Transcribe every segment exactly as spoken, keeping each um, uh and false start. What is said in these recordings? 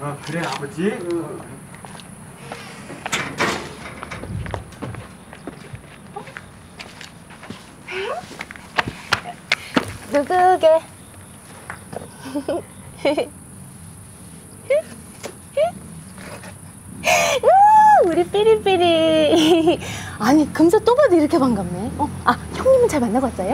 어, 그래 아버지. 누구게? 우리 삐리삐리. 아니 금세 또 봐도 이렇게 반갑네. 어? 아 형님은 잘 만나고 왔어요?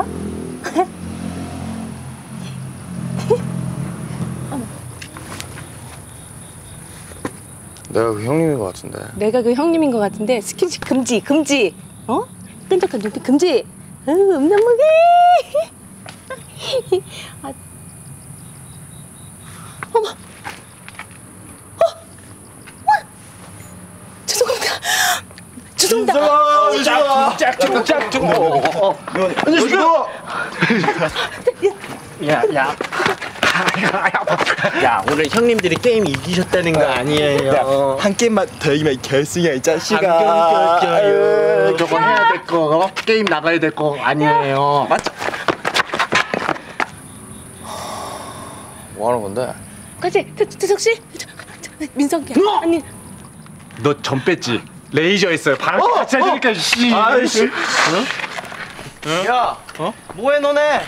내가 그 형님인 것 같은데. 내가 그 형님인 것 같은데 스킨십 금지 금지. 어? 끈적한 눈빛 금지. 으, 음란무게. 아. 어머. 어? 어? 죄송합니다. 죄송합니다. 짝짝짝짝. 어. 안녕하세요. 야, 야. 야, 오늘 형님들이 게임 이기셨다는 거 아니에요? 한 게임만 더 이기면 결승이야 이 자식아. 안경 저거 해야 될 거, 게임 나가야 될 거 아니에요? 맞죠? 뭐 하는 건데? 같이 태석 씨, 민성이야. 아니. 너 전 뺐지? 레이저 있어요. 바로 어, 같이 해주니까 씨. 아이씨. 응? 야, 어? 뭐해 너네?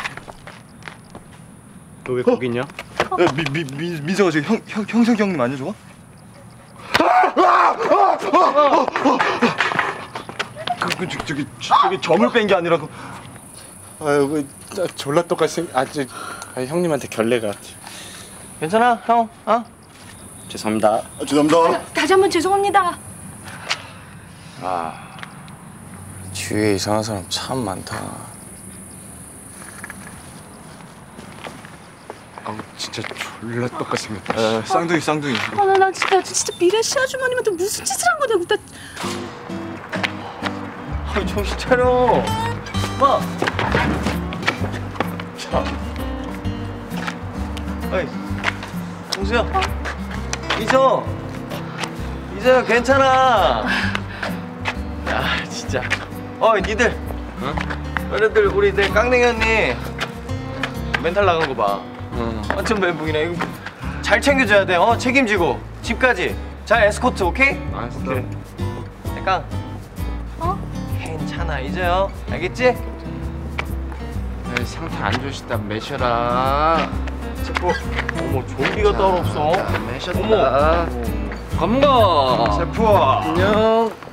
너 왜 거기 있냐? 미미 민서가 지금 형, 형 형석이 형님 아니야 저거? 그, 그 저, 저기 저기 점을 뺀 게 아니라 그. 아유, 그 졸라 똑같이 생. 아직 아, 형님한테 결례가. 괜찮아 형? 어? 죄송합니다. 아, 죄송합니다. 다시 한번 죄송합니다. 아, 주위에 이상한 사람 참 많다. 아, 진짜 졸라 똑같이 생겼다. 에, 쌍둥이 쌍둥이. 아, 나, 나 진짜 진짜 미래 씨 아주머님한테 무슨 짓을 한 거냐고 나. 아, 정신 차려. 마. 자. 어이, 정수야. 이서. 이서야 괜찮아. 야, 진짜. 어이, 니들. 응? 너네들 우리 내 깡냉이 언니 멘탈 나간 거 봐. 응. 완전 멘붕이네. 이거 잘 챙겨줘야 돼. 어, 책임지고 집까지 잘 에스코트. 오케이? 알았어. 오케이. 깡. 어? 괜찮아 이제요. 알겠지? 에이, 상태 안 좋으시다 매셔라. 세포. 어머, 좀비가 따로 없어. 매셨다. 어머. 감가. 세포. 안녕.